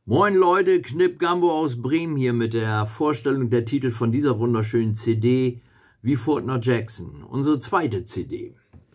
Moin Leute, Knip Gambo aus Bremen hier mit der Vorstellung der Titel von dieser wunderschönen CD wie Fortner Jackson, unsere zweite CD.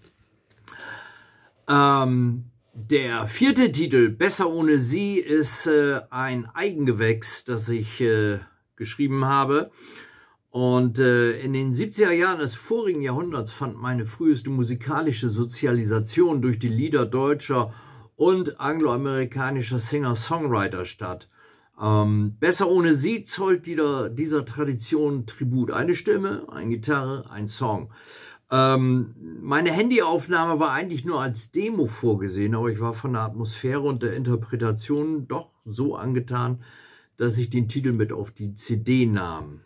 Der vierte Titel, Besser ohne Sie, ist ein Eigengewächs, das ich geschrieben habe. Und in den 70er Jahren des vorigen Jahrhunderts fand meine früheste musikalische Sozialisation durch die Lieder deutscher und angloamerikanischer Singer-Songwriter statt. Besser ohne Sie zollt dieser Tradition Tribut. Eine Stimme, eine Gitarre, ein Song. Meine Handyaufnahme war eigentlich nur als Demo vorgesehen, aber ich war von der Atmosphäre und der Interpretation doch so angetan, dass ich den Titel mit auf die CD nahm.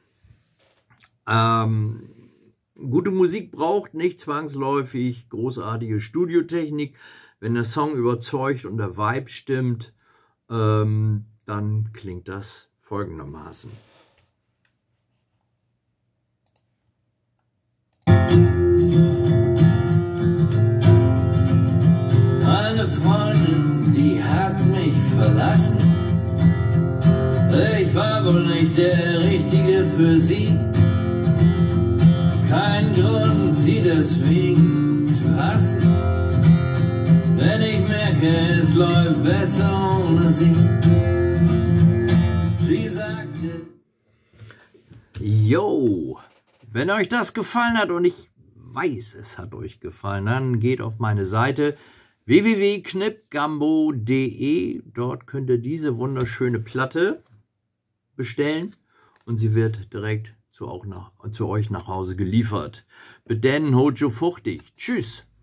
Gute Musik braucht nicht zwangsläufig großartige Studiotechnik. Wenn der Song überzeugt und der Vibe stimmt, dann klingt das folgendermaßen. Meine Freundin, die hat mich verlassen. Ich war wohl nicht der Richtige für sie. Kein Grund, sie deswegen zu hassen. Wenn ich merke, es läuft besser ohne sie. Sie sagte... Yo, wenn euch das gefallen hat und ich weiß, es hat euch gefallen, dann geht auf meine Seite www.knipgambo.de. Dort könnt ihr diese wunderschöne Platte bestellen und sie wird direkt zu euch nach Hause geliefert. Bedennen Hojo fuchtig. Tschüss.